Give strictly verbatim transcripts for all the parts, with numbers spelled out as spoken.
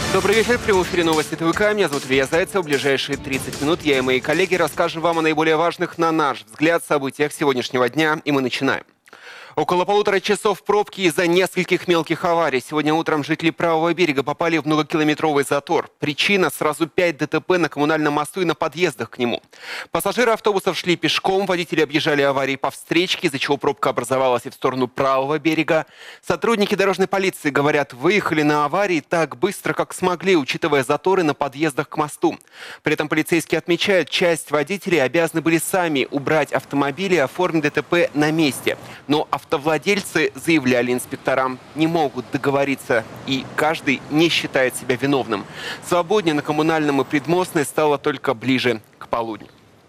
Добрый вечер. В прямом эфире новости ТВК. Меня зовут Илья Зайцев. В ближайшие тридцать минут я и мои коллеги расскажем вам о наиболее важных, на наш взгляд, событиях сегодняшнего дня. И мы начинаем. Около полутора часов пробки из-за нескольких мелких аварий. Сегодня утром жители правого берега попали в многокилометровый затор. Причина – сразу пять ДТП на коммунальном мосту и на подъездах к нему. Пассажиры автобусов шли пешком, водители объезжали аварии по встречке, из-за чего пробка образовалась и в сторону правого берега. Сотрудники дорожной полиции, говорят, выехали на аварии так быстро, как смогли, учитывая заторы на подъездах к мосту. При этом полицейские отмечают, часть водителей обязаны были сами убрать автомобили и оформить ДТП на месте. Но автовладельцы заявляли инспекторам, не могут договориться, и каждый не считает себя виновным. Свободнее на Коммунальном и Предмостной стало только ближе к полудню.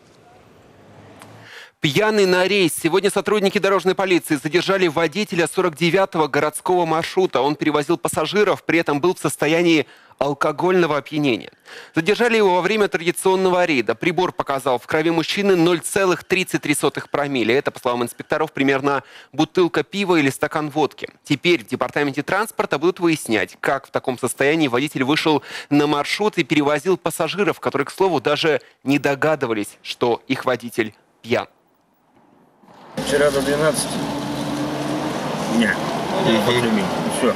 Пьяный на рейс. Сегодня сотрудники дорожной полиции задержали водителя сорок девятого городского маршрута. Он перевозил пассажиров, при этом был в состоянии алкогольного опьянения. Задержали его во время традиционного рейда. Прибор показал в крови мужчины ноль целых тридцать три сотых промилле. Это, по словам инспекторов, примерно бутылка пива или стакан водки. Теперь в департаменте транспорта будут выяснять, как в таком состоянии водитель вышел на маршрут и перевозил пассажиров, которые, к слову, даже не догадывались, что их водитель пьян. Вчера до двенадцати дня. Mm-hmm. Все.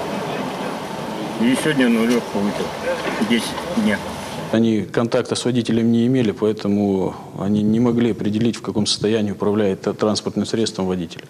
И сегодня ну, легко выпил. десять дня. Они контакта с водителем не имели, поэтому они не могли определить, в каком состоянии управляет транспортным средством водитель.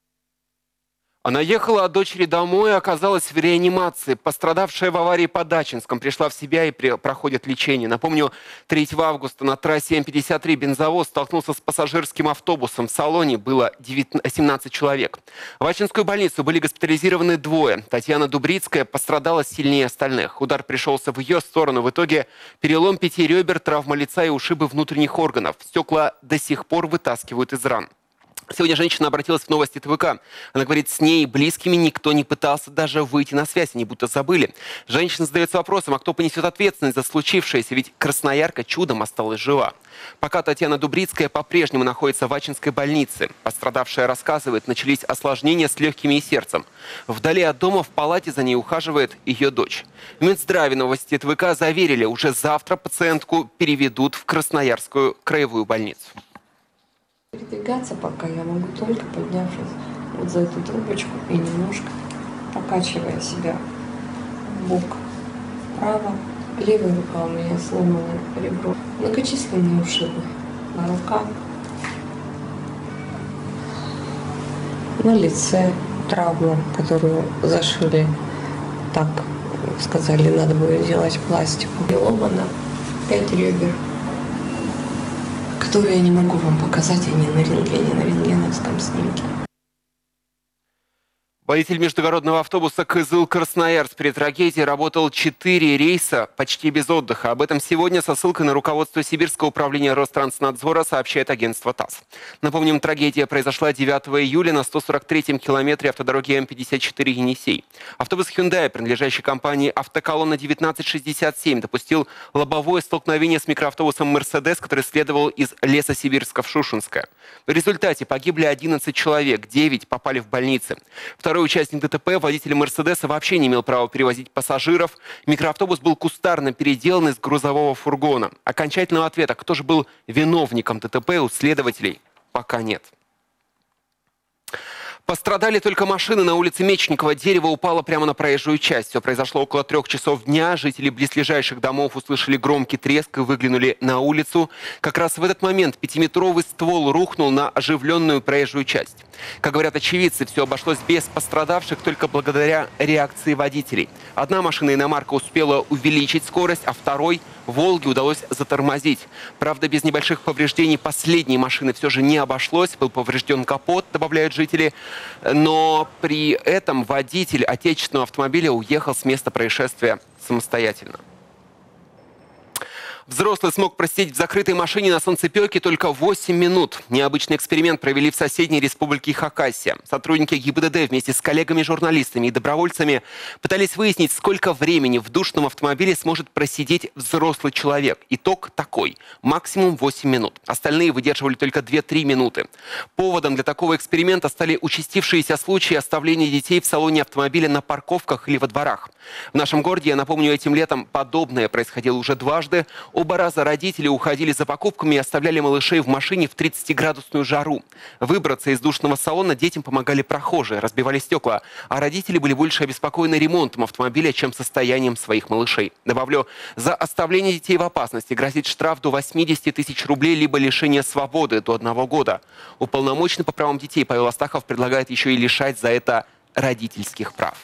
Она ехала от дочери домой и оказалась в реанимации. Пострадавшая в аварии по Дачинском пришла в себя и при... проходит лечение. Напомню, третьего августа на трассе М пятьдесят три бензовоз столкнулся с пассажирским автобусом. В салоне было семнадцать человек. В Ачинскую больницу были госпитализированы двое. Татьяна Дубрицкая пострадала сильнее остальных. Удар пришелся в ее сторону. В итоге перелом пяти ребер, травма лица и ушибы внутренних органов. Стекла до сих пор вытаскивают из ран. Сегодня женщина обратилась в новости ТВК. Она говорит, с ней и близкими никто не пытался даже выйти на связь, они будто забыли. Женщина задается вопросом, а кто понесет ответственность за случившееся, ведь красноярка чудом осталась жива. Пока Татьяна Дубрицкая по-прежнему находится в Ачинской больнице. Пострадавшая рассказывает, начались осложнения с легкими и сердцем. Вдали от дома в палате за ней ухаживает ее дочь. В Минздраве новости ТВК заверили, уже завтра пациентку переведут в Красноярскую краевую больницу. Передвигаться пока я могу только поднявшись вот за эту трубочку и немножко покачивая себя в бок вправо. Левая рука у меня сломана ребро. Многочисленные ушибы на руках, на лице травма, которую зашили. Так сказали, надо будет делать пластику. И ломано пять ребер, которые я не могу вам показать, они на рентгене, на рентгеновском снимке. Водитель междугородного автобуса Кызыл-Красноярск при трагедии работал четыре рейса почти без отдыха. Об этом сегодня со ссылкой на руководство Сибирского управления Ространснадзора сообщает агентство ТАСС. Напомним, трагедия произошла девятого июля на сто сорок третьем километре автодороги М пятьдесят четыре Енисей. Автобус Hyundai, принадлежащий компании «Автоколонна девятнадцать шестьдесят семь», допустил лобовое столкновение с микроавтобусом «Мерседес», который следовал из Лесосибирска в Шушенское. В результате погибли одиннадцать человек, девять попали в больницы. Второй участник ДТП, водитель «Мерседеса», вообще не имел права перевозить пассажиров. Микроавтобус был кустарно переделан из грузового фургона. Окончательного ответа, кто же был виновником ДТП, у следователей пока нет. Пострадали только машины на улице Мечникова. Дерево упало прямо на проезжую часть. Все произошло около трех часов дня. Жители близлежащих домов услышали громкий треск и выглянули на улицу. Как раз в этот момент пятиметровый ствол рухнул на оживленную проезжую часть. Как говорят очевидцы, все обошлось без пострадавших только благодаря реакции водителей. Одна машина иномарка успела увеличить скорость, а второй «Волге» удалось затормозить. Правда, без небольших повреждений последней машины все же не обошлось. Был поврежден капот, добавляют жители. Но при этом водитель отечественного автомобиля уехал с места происшествия самостоятельно. Взрослый смог просидеть в закрытой машине на солнцепёке только восемь минут. Необычный эксперимент провели в соседней республике Хакасия. Сотрудники ГИБДД вместе с коллегами-журналистами и добровольцами пытались выяснить, сколько времени в душном автомобиле сможет просидеть взрослый человек. Итог такой. Максимум восемь минут. Остальные выдерживали только две-три минуты. Поводом для такого эксперимента стали участившиеся случаи оставления детей в салоне автомобиля на парковках или во дворах. В нашем городе, я напомню, этим летом подобное происходило уже дважды. Оба раза родители уходили за покупками и оставляли малышей в машине в тридцатиградусную жару. Выбраться из душного салона детям помогали прохожие, разбивали стекла, а родители были больше обеспокоены ремонтом автомобиля, чем состоянием своих малышей. Добавлю, за оставление детей в опасности грозит штраф до восьмидесяти тысяч рублей либо лишение свободы до одного года. Уполномоченный по правам детей Павел Астахов предлагает еще и лишать за это родительских прав.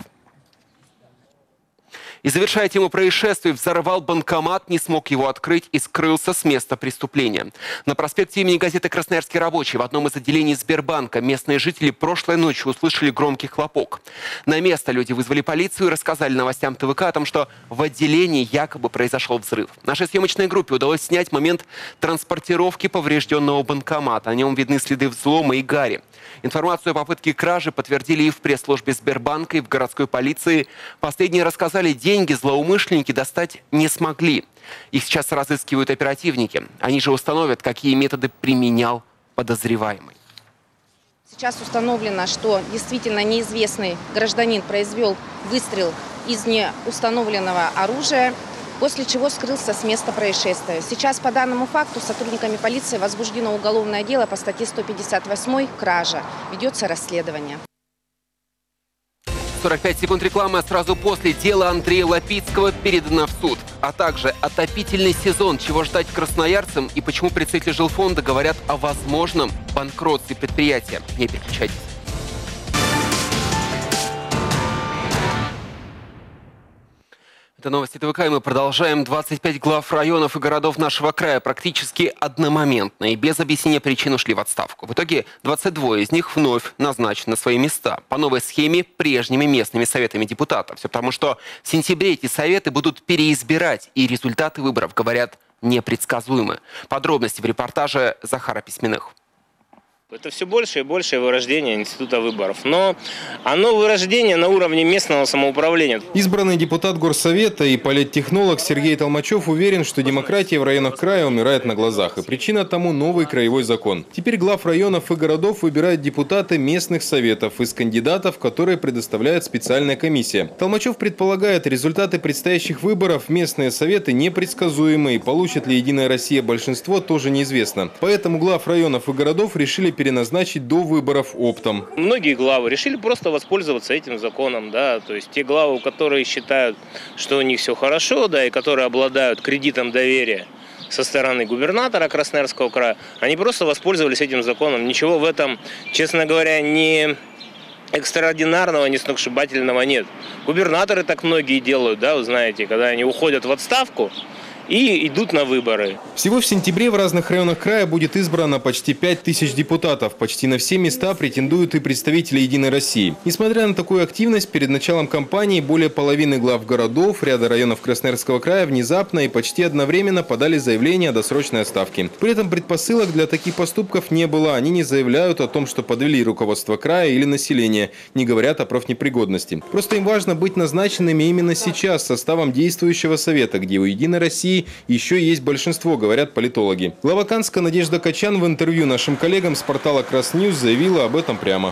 И завершая тему происшествий, взорвал банкомат, не смог его открыть и скрылся с места преступления. На проспекте имени газеты «Красноярский рабочий» в одном из отделений Сбербанка местные жители прошлой ночью услышали громкий хлопок. На место люди вызвали полицию и рассказали новостям ТВК о том, что в отделении якобы произошел взрыв. Нашей съемочной группе удалось снять момент транспортировки поврежденного банкомата. На нем видны следы взлома и гари. Информацию о попытке кражи подтвердили и в пресс-службе Сбербанка, и в городской полиции. Последние рассказали, деньги злоумышленники достать не смогли. Их сейчас разыскивают оперативники. Они же установят, какие методы применял подозреваемый. Сейчас установлено, что действительно неизвестный гражданин произвел выстрел из неустановленного оружия, после чего скрылся с места происшествия. Сейчас по данному факту сотрудниками полиции возбуждено уголовное дело по статье сто пятьдесят восемь «Кража». Ведется расследование. сорок пять секунд рекламы, а сразу после дело Андрея Лапицкого передано в суд. А также отопительный сезон, чего ждать красноярцам и почему представители жилфонда говорят о возможном банкротстве предприятия. Не переключайтесь. Это новости ТВК, и мы продолжаем. двадцать пять глав районов и городов нашего края практически одномоментно и без объяснения причин ушли в отставку. В итоге двадцать два из них вновь назначены на свои места по новой схеме прежними местными советами депутатов. Все потому, что в сентябре эти советы будут переизбирать, и результаты выборов, говорят, непредсказуемы. Подробности в репортаже Захара Письменных. Это все больше и больше вырождение института выборов. Но оно вырождение на уровне местного самоуправления. Избранный депутат Горсовета и политтехнолог Сергей Толмачев уверен, что демократия в районах края умирает на глазах. И причина тому новый краевой закон. Теперь глав районов и городов выбирают депутаты местных советов из кандидатов, которые предоставляет специальная комиссия. Толмачев предполагает, результаты предстоящих выборов местные советы непредсказуемы. И получит ли Единая Россия большинство, тоже неизвестно. Поэтому глав районов и городов решили переназначить до выборов оптом. Многие главы решили просто воспользоваться этим законом, да, то есть те главы, которые считают, что у них все хорошо, да, и которые обладают кредитом доверия со стороны губернатора Красноярского края, они просто воспользовались этим законом. Ничего в этом, честно говоря, не экстраординарного, не сногсшибательного нет. Губернаторы так многие делают, да, вы знаете, когда они уходят в отставку и идут на выборы. Всего в сентябре в разных районах края будет избрано почти пять тысяч депутатов. Почти на все места претендуют и представители «Единой России». Несмотря на такую активность, перед началом кампании более половины глав городов, ряда районов Красноярского края внезапно и почти одновременно подали заявление о досрочной отставке. При этом предпосылок для таких поступков не было. Они не заявляют о том, что подвели руководство края или население, не говорят о профнепригодности. Просто им важно быть назначенными именно сейчас составом действующего совета, где у «Единой России» еще есть большинство, говорят политологи. Глава Канска Надежда Качан в интервью нашим коллегам с портала Красньюз заявила об этом прямо.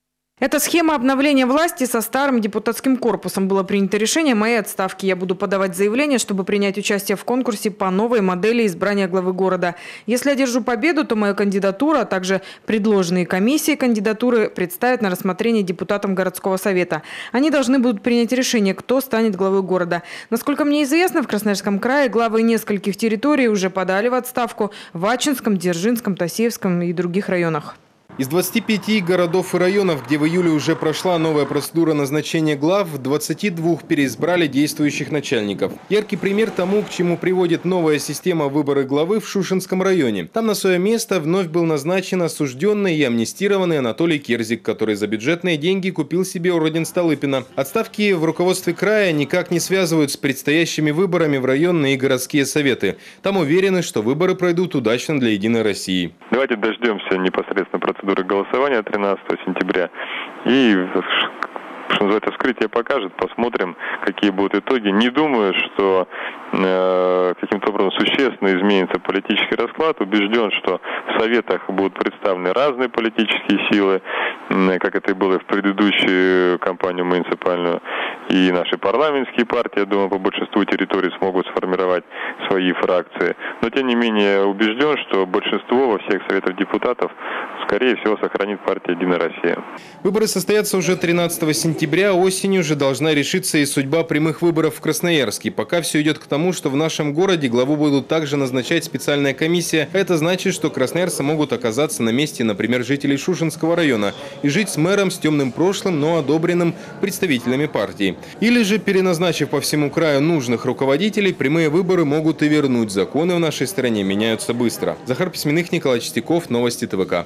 Это схема обновления власти со старым депутатским корпусом. Было принято решение моей отставки. Я буду подавать заявление, чтобы принять участие в конкурсе по новой модели избрания главы города. Если одержу победу, то моя кандидатура, а также предложенные комиссии кандидатуры представят на рассмотрение депутатам городского совета. Они должны будут принять решение, кто станет главой города. Насколько мне известно, в Красноярском крае главы нескольких территорий уже подали в отставку в Ачинском, Дзержинском, Тассеевском и других районах. Из двадцати пяти городов и районов, где в июле уже прошла новая процедура назначения глав, в двадцати двух переизбрали действующих начальников. Яркий пример тому, к чему приводит новая система выбора главы в Шушенском районе. Там на свое место вновь был назначен осужденный и амнистированный Анатолий Керзик, который за бюджетные деньги купил себе орден Столыпина. Отставки в руководстве края никак не связывают с предстоящими выборами в районные и городские советы. Там уверены, что выборы пройдут удачно для «Единой России». Давайте дождемся непосредственно процедуры голосования тринадцатого сентября. И, что называется, вскрытие покажет, посмотрим, какие будут итоги. Не думаю, что э, каким-то образом существенно изменится политический расклад. Убежден, что в советах будут представлены разные политические силы, э, как это и было в предыдущую кампанию муниципальную. И наши парламентские партии, я думаю, по большинству территорий смогут сформировать свои фракции. Но, тем не менее, убежден, что большинство во всех советах депутатов, скорее всего, сохранит партия «Единая Россия». Выборы состоятся уже тринадцатого сентября. Осенью же должна решиться и судьба прямых выборов в Красноярске. Пока все идет к тому, что в нашем городе главу будут также назначать специальная комиссия. Это значит, что красноярцы могут оказаться на месте, например, жителей Шушенского района и жить с мэром с темным прошлым, но одобренным представителями партии. Или же, переназначив по всему краю нужных руководителей, прямые выборы могут и вернуть. Законы в нашей стране меняются быстро. Захар Письменных, Николай Чистяков, Новости ТВК.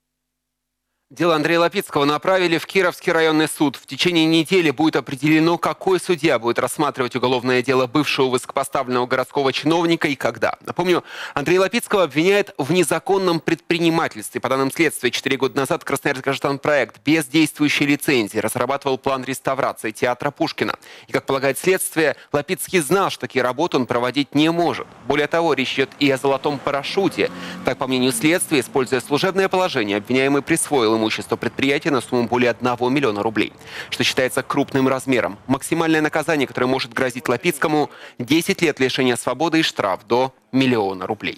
Дело Андрея Лапицкого направили в Кировский районный суд. В течение недели будет определено, какой судья будет рассматривать уголовное дело бывшего высокопоставленного городского чиновника и когда. Напомню, Андрея Лапицкого обвиняют в незаконном предпринимательстве. По данным следствия, четыре года назад Красноярский гражданпроект без действующей лицензии разрабатывал план реставрации театра Пушкина. И, как полагает следствие, Лапицкий знал, что такие работы он проводить не может. Более того, речь идет и о золотом парашюте. Так, по мнению следствия, используя служебное положение, обвиняемый присвоил ему имущество предприятия на сумму более одного миллиона рублей, что считается крупным размером. Максимальное наказание, которое может грозить Лапицкому – десять лет лишения свободы и штраф до миллиона рублей.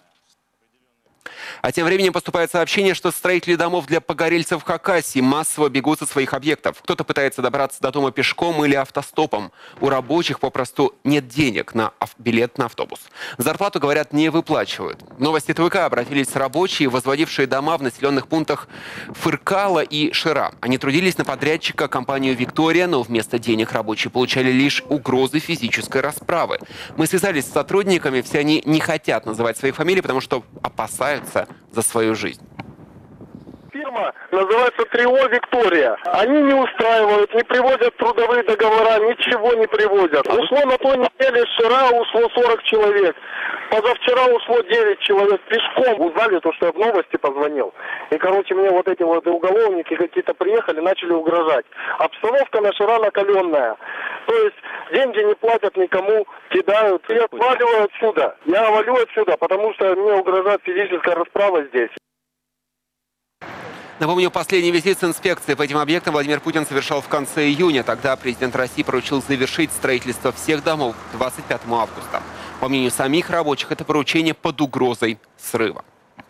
А тем временем поступает сообщение, что строители домов для погорельцев в Хакасии массово бегут со своих объектов. Кто-то пытается добраться до дома пешком или автостопом. У рабочих попросту нет денег на билет на автобус. Зарплату, говорят, не выплачивают. В Новости ТВК обратились рабочие, возводившие дома в населенных пунктах Фыркала и Шира. Они трудились на подрядчика компанию «Виктория», но вместо денег рабочие получали лишь угрозы физической расправы. Мы связались с сотрудниками, все они не хотят называть своих фамилий, потому что опасаются за свою жизнь. Фирма называется «Трио Виктория». Они не устраивают, не приводят трудовые договора, ничего не приводят. Ушло на той неделе Шира, ушло сорок человек. Позавчера ушло девять человек пешком. Узнали то, что я в Новости позвонил. И, короче, мне вот эти вот уголовники какие-то приехали, начали угрожать. Обстановка на Шира накаленная. То есть деньги не платят никому, кидают. Я сваливаю отсюда. Я валю отсюда, потому что мне угрожает физическая расправа здесь. Напомню, последний визит с инспекцией по этим объектам Владимир Путин совершал в конце июня. Тогда президент России поручил завершить строительство всех домов к двадцать пятому августа. По мнению самих рабочих, это поручение под угрозой срыва.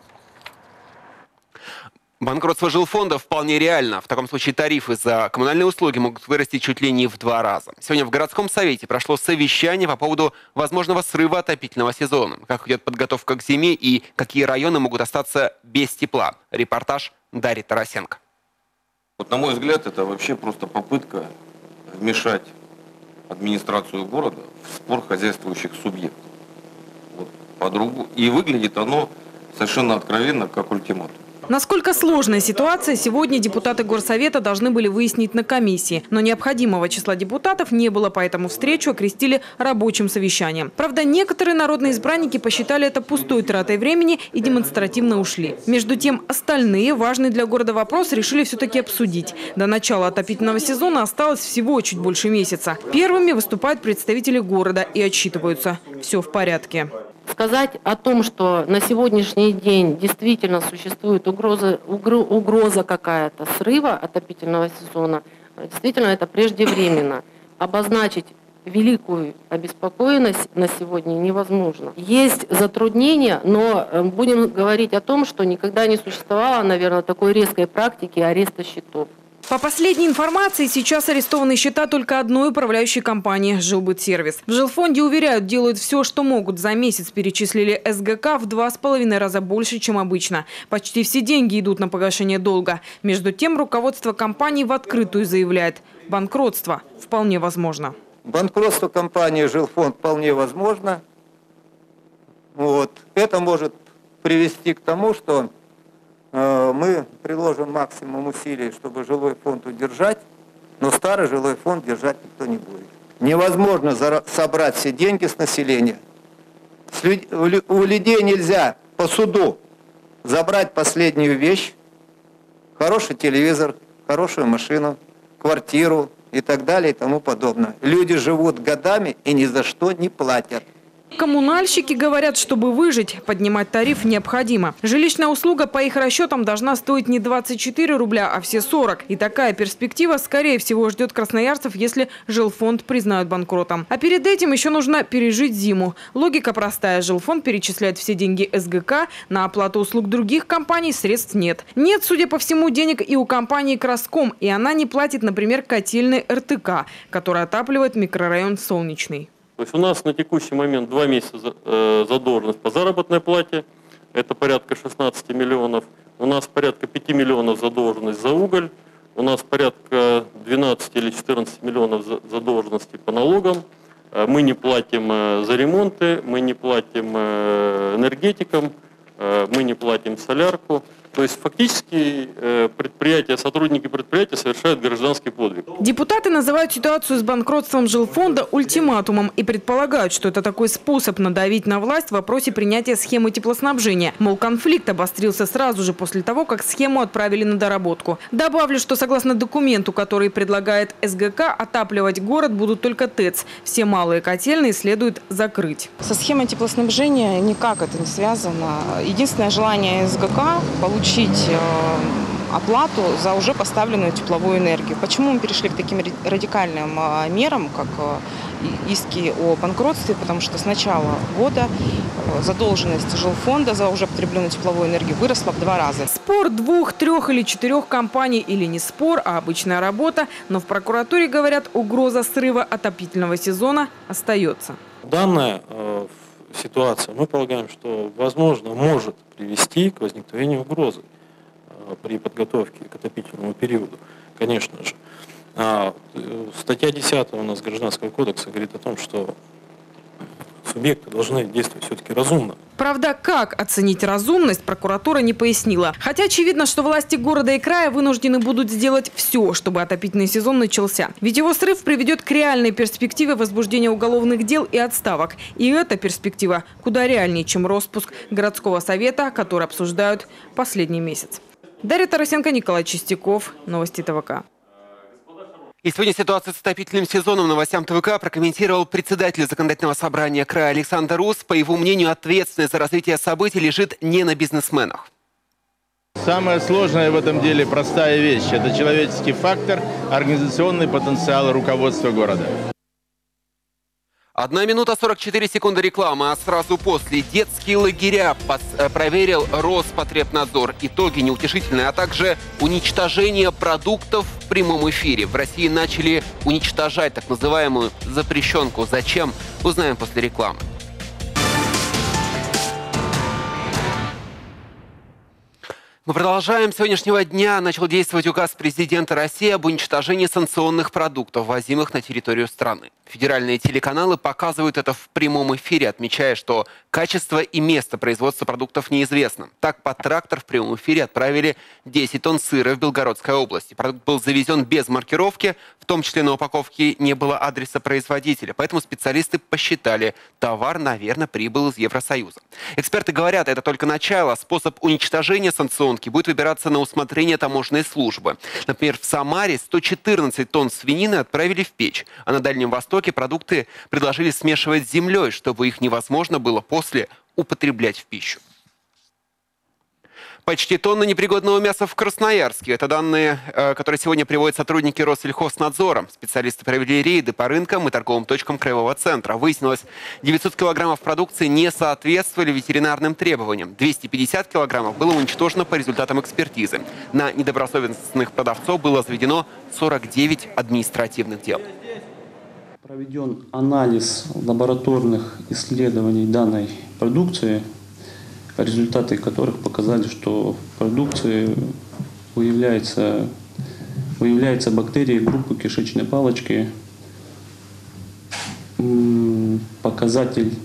Банкротство жилфонда вполне реально. В таком случае тарифы за коммунальные услуги могут вырасти чуть ли не в два раза. Сегодня в городском совете прошло совещание по поводу возможного срыва отопительного сезона. Как идет подготовка к зиме и какие районы могут остаться без тепла. Репортаж Дарьи Тарасенко. Вот, на мой взгляд, это вообще просто попытка вмешать администрацию города в спор хозяйствующих субъектов. Вот, по-другому. И выглядит оно совершенно откровенно как ультиматум. Насколько сложная ситуация, сегодня депутаты Горсовета должны были выяснить на комиссии. Но необходимого числа депутатов не было, поэтому встречу окрестили рабочим совещанием. Правда, некоторые народные избранники посчитали это пустой тратой времени и демонстративно ушли. Между тем, остальные важный для города вопрос решили все-таки обсудить. До начала отопительного сезона осталось всего чуть больше месяца. Первыми выступают представители города и отчитываются. Все в порядке. Сказать о том, что на сегодняшний день действительно существует угроза, угроза какая-то срыва отопительного сезона, действительно это преждевременно. Обозначить великую обеспокоенность на сегодня невозможно. Есть затруднения, но будем говорить о том, что никогда не существовало, наверное, такой резкой практики ареста счетов. По последней информации, сейчас арестованы счета только одной управляющей компании «Жилбытсервис». В жилфонде уверяют, делают все, что могут. За месяц перечислили эс гэ ка в два с половиной раза больше, чем обычно. Почти все деньги идут на погашение долга. Между тем, руководство компании в открытую заявляет – банкротство вполне возможно. Банкротство компании «Жилфонд» вполне возможно. Вот. Это может привести к тому, что мы приложим максимум усилий, чтобы жилой фонд удержать, но старый жилой фонд держать никто не будет. Невозможно собрать все деньги с населения. У людей нельзя по суду забрать последнюю вещь, хороший телевизор, хорошую машину, квартиру и так далее и тому подобное. Люди живут годами и ни за что не платят. Коммунальщики говорят, чтобы выжить, поднимать тариф необходимо. Жилищная услуга, по их расчетам, должна стоить не двадцать четыре рубля, а все сорок. И такая перспектива, скорее всего, ждет красноярцев, если жилфонд признают банкротом. А перед этим еще нужно пережить зиму. Логика простая. Жилфонд перечисляет все деньги эс гэ ка, на оплату услуг других компаний средств нет. Нет, судя по всему, денег и у компании «Краском», и она не платит, например, котельной эр тэ ка, которая отапливает микрорайон Солнечный. То есть у нас на текущий момент два месяца э, задолженность по заработной плате, это порядка шестнадцати миллионов. У нас порядка пяти миллионов задолженность за уголь, у нас порядка двенадцати или четырнадцати миллионов задолженности по налогам. Э, мы не платим э, за ремонты, мы не платим э, энергетикам, э, мы не платим солярку. То есть фактически предприятия, сотрудники предприятия совершают гражданский подвиг. Депутаты называют ситуацию с банкротством жилфонда ультиматумом и предполагают, что это такой способ надавить на власть в вопросе принятия схемы теплоснабжения. Мол, конфликт обострился сразу же после того, как схему отправили на доработку. Добавлю, что согласно документу, который предлагает эс гэ ка, отапливать город будут только ТЭЦ. Все малые котельные следует закрыть. Со схемой теплоснабжения никак это не связано. Единственное желание эс гэ ка – получить получить оплату за уже поставленную тепловую энергию. Почему мы перешли к таким радикальным мерам, как иски о банкротстве? Потому что с начала года задолженность жилфонда за уже потребленную тепловую энергию выросла в два раза. Спор двух, трех или четырех компаний или не спор, а обычная работа. Но в прокуратуре говорят, угроза срыва отопительного сезона остается. Данная э, ситуация, мы полагаем, что, возможно, может привести к возникновению угрозы э, при подготовке к отопительному периоду, конечно же. А, э, статья десятая у нас Гражданского кодекса говорит о том, что субъекты должны действовать все-таки разумно. Правда, как оценить разумность, прокуратура не пояснила. Хотя очевидно, что власти города и края вынуждены будут сделать все, чтобы отопительный сезон начался. Ведь его срыв приведет к реальной перспективе возбуждения уголовных дел и отставок. И эта перспектива куда реальнее, чем распуск городского совета, который обсуждают последний месяц. Дарья Тарасенко, Николай Чистяков. Новости тэ вэ ка. И сегодня ситуацию с отопительным сезоном новостям тэ вэ ка прокомментировал председатель законодательного собрания края Александр Ус. По его мнению, ответственность за развитие событий лежит не на бизнесменах. Самое сложное в этом деле простая вещь. Это человеческий фактор, организационный потенциал руководства города. Одна минута сорок четыре секунды рекламы, а сразу после детские лагеря проверил Роспотребнадзор. Итоги неутешительные, а также уничтожение продуктов в прямом эфире. В России начали уничтожать так называемую запрещенку. Зачем? Узнаем после рекламы. Мы продолжаем. С сегодняшнего дня начал действовать указ президента России об уничтожении санкционных продуктов, ввозимых на территорию страны. Федеральные телеканалы показывают это в прямом эфире, отмечая, что качество и место производства продуктов неизвестно. Так, под трактор в прямом эфире отправили десять тонн сыра в Белгородской области. Продукт был завезен без маркировки, в том числе на упаковке не было адреса производителя. Поэтому специалисты посчитали, товар, наверное, прибыл из Евросоюза. Эксперты говорят, это только начало. Способ уничтожения санкционки будет выбираться на усмотрение таможенной службы. Например, в Самаре сто четырнадцать тонн свинины отправили в печь, а на Дальнем Востоке продукты предложили смешивать с землей, чтобы их невозможно было после употреблять в пищу. Почти тонна непригодного мяса в Красноярске. Это данные, которые сегодня приводят сотрудники Россельхознадзора. Специалисты провели рейды по рынкам и торговым точкам краевого центра. Выяснилось, девятьсот килограммов продукции не соответствовали ветеринарным требованиям. двести пятьдесят килограммов было уничтожено по результатам экспертизы. На недобросовестных продавцов было заведено сорок девять административных дел. Проведен анализ лабораторных исследований данной продукции, результаты которых показали, что в продукции выявляется, выявляется бактерии группы кишечной палочки. Показатель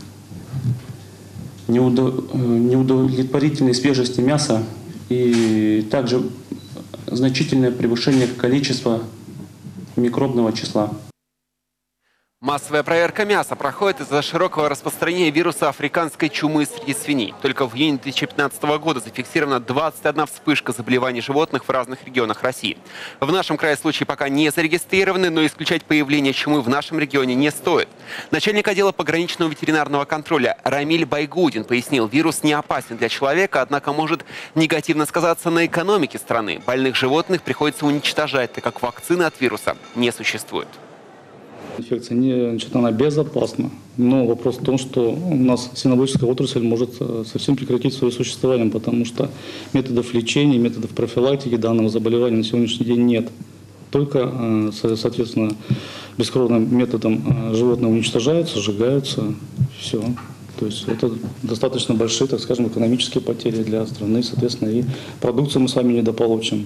неудовлетворительной свежести мяса и также значительное превышение количества микробного числа. Массовая проверка мяса проходит из-за широкого распространения вируса африканской чумы среди свиней. Только в июне две тысячи пятнадцатого года зафиксирована двадцать одна вспышка заболеваний животных в разных регионах России. В нашем крае случаи пока не зарегистрированы, но исключать появление чумы в нашем регионе не стоит. Начальник отдела пограничного ветеринарного контроля Рамиль Байгудин пояснил, вирус не опасен для человека, однако может негативно сказаться на экономике страны. Больных животных приходится уничтожать, так как вакцины от вируса не существует. Инфекция, не, значит, она безопасна, но вопрос в том, что у нас свиноводческая отрасль может совсем прекратить свое существование, потому что методов лечения, методов профилактики данного заболевания на сегодняшний день нет. Только, соответственно, бескровным методом животные уничтожаются, сжигаются, все. То есть это достаточно большие, так скажем, экономические потери для страны, соответственно, и продукцию мы с вами недополучим.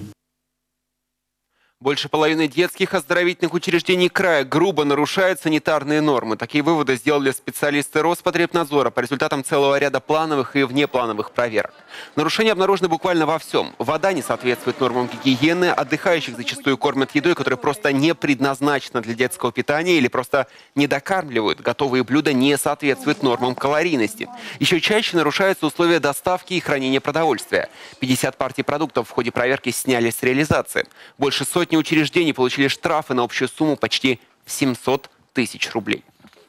Больше половины детских оздоровительных учреждений края грубо нарушают санитарные нормы. Такие выводы сделали специалисты Роспотребнадзора по результатам целого ряда плановых и внеплановых проверок. Нарушения обнаружены буквально во всем. Вода не соответствует нормам гигиены, отдыхающих зачастую кормят едой, которая просто не предназначена для детского питания или просто не докармливают. Готовые блюда не соответствуют нормам калорийности. Еще чаще нарушаются условия доставки и хранения продовольствия. пятьдесят партий продуктов в ходе проверки сняли с реализации. Больше сотни учреждений получили штрафы на общую сумму почти в семьсот тысяч рублей.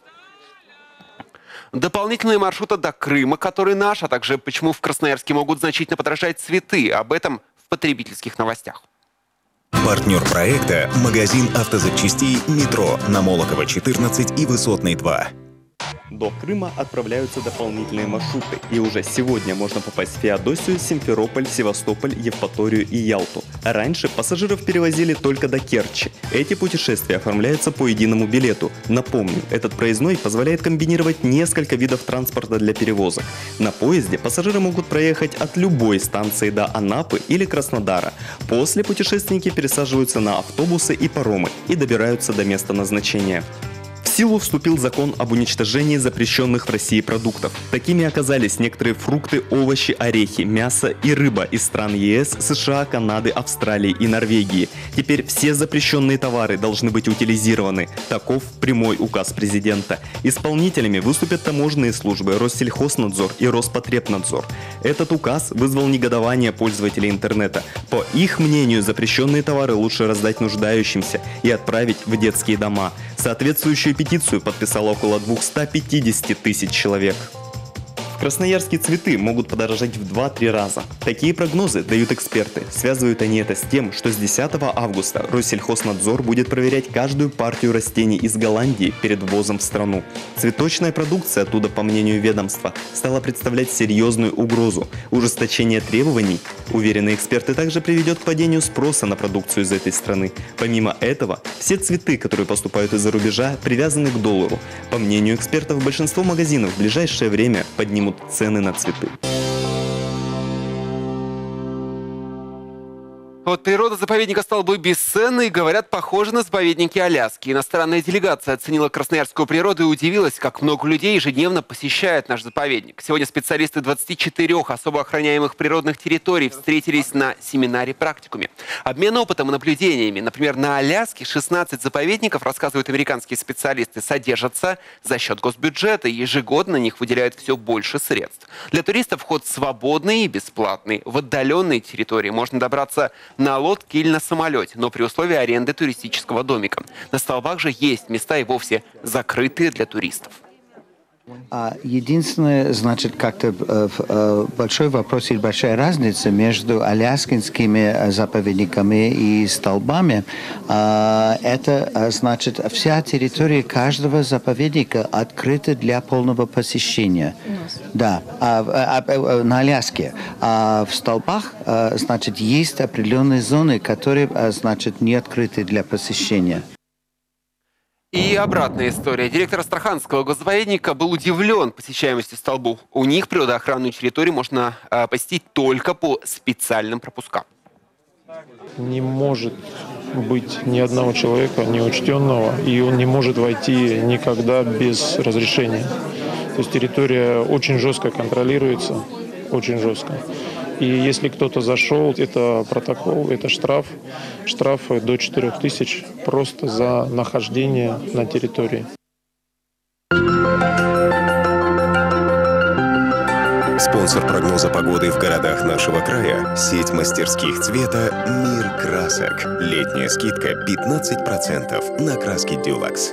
Дополнительные маршруты до Крыма, который наш, а также почему в Красноярске могут значительно подорожать цветы. Об этом в потребительских новостях. Партнер проекта – магазин автозапчастей «Метро» на Молокова, четырнадцать и Высотной, два. До Крыма отправляются дополнительные маршруты, и уже сегодня можно попасть в Феодосию, Симферополь, Севастополь, Евпаторию и Ялту. Раньше пассажиров перевозили только до Керчи. Эти путешествия оформляются по единому билету. Напомню, этот проездной позволяет комбинировать несколько видов транспорта для перевозок. На поезде пассажиры могут проехать от любой станции до Анапы или Краснодара. После путешественники пересаживаются на автобусы и паромы и добираются до места назначения. В силу вступил закон об уничтожении запрещенных в России продуктов. Такими оказались некоторые фрукты, овощи, орехи, мясо и рыба из стран ЕС, США, Канады, Австралии и Норвегии. Теперь все запрещенные товары должны быть утилизированы. Таков прямой указ президента. Исполнителями выступят таможенные службы Россельхознадзор и Роспотребнадзор. Этот указ вызвал негодование пользователей интернета. По их мнению, запрещенные товары лучше раздать нуждающимся и отправить в детские дома. Соответствующую петицию подписало около двухсот пятидесяти тысяч человек. В Красноярске цветы могут подорожать в два-три раза. Такие прогнозы дают эксперты. Связывают они это с тем, что с десятого августа Россельхознадзор будет проверять каждую партию растений из Голландии перед ввозом в страну. Цветочная продукция оттуда, по мнению ведомства, стала представлять серьезную угрозу. Ужесточение требований, уверены эксперты, также приведет к падению спроса на продукцию из этой страны. Помимо этого, все цветы, которые поступают из-за рубежа, привязаны к доллару. По мнению экспертов, большинство магазинов в ближайшее время поднимут цены на цветы. Вот природа заповедника стала бы бесценной, говорят, похожа на заповедники Аляски. Иностранная делегация оценила красноярскую природу и удивилась, как много людей ежедневно посещает наш заповедник. Сегодня специалисты двадцати четырёх особо охраняемых природных территорий встретились на семинаре-практикуме. Обмен опытом и наблюдениями. Например, на Аляске шестнадцать заповедников, рассказывают американские специалисты, содержатся за счет госбюджета. И ежегодно на них выделяют все больше средств. Для туристов вход свободный и бесплатный. В отдаленные территории можно добраться на лодке или на самолете, но при условии аренды туристического домика. На столбах же есть места и вовсе закрытые для туристов. Единственное, значит, как-то большой вопрос и большая разница между аляскинскими заповедниками и столбами. Это, значит, вся территория каждого заповедника открыта для полного посещения. Да, на Аляске. А в столбах, значит, есть определенные зоны, которые, значит, не открыты для посещения. И обратная история. Директор Астраханского госзаповедника был удивлен посещаемостью столбов. У них природоохранную территорию можно э, посетить только по специальным пропускам. Не может быть ни одного человека неучтенного, и он не может войти никогда без разрешения. То есть территория очень жестко контролируется, очень жестко. И если кто-то зашел, это протокол, это штраф. Штрафы до четырёх тысяч просто за нахождение на территории. Спонсор прогноза погоды в городах нашего края – сеть мастерских цвета «Мир красок». Летняя скидка пятнадцать процентов на краски «Дюлакс».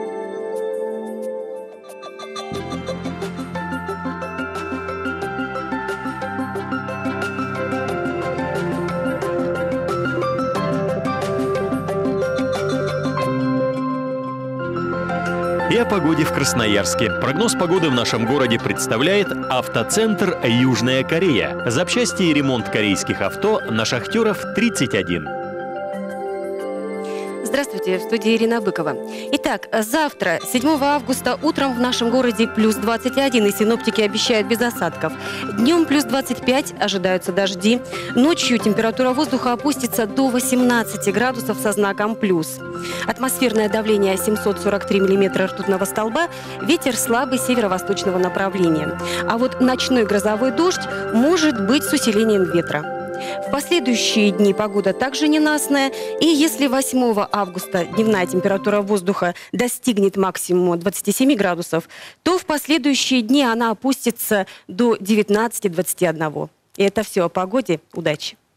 И о погоде в Красноярске. Прогноз погоды в нашем городе представляет автоцентр «Южная Корея». Запчасти и ремонт корейских авто на Шахтеров тридцать один. Здравствуйте, в студии Ирина Быкова. Итак, завтра, седьмого августа, утром в нашем городе плюс двадцать один, и синоптики обещают без осадков. Днем плюс двадцать пять, ожидаются дожди. Ночью температура воздуха опустится до восемнадцати градусов со знаком плюс. Атмосферное давление семьсот сорок три миллиметра ртутного столба, ветер слабый северо-восточного направления. А вот ночной грозовой дождь может быть с усилением ветра. В последующие дни погода также ненастная, и если восьмого августа дневная температура воздуха достигнет максимума двадцати семи градусов, то в последующие дни она опустится до девятнадцати двадцати одного. И это все о погоде. Удачи!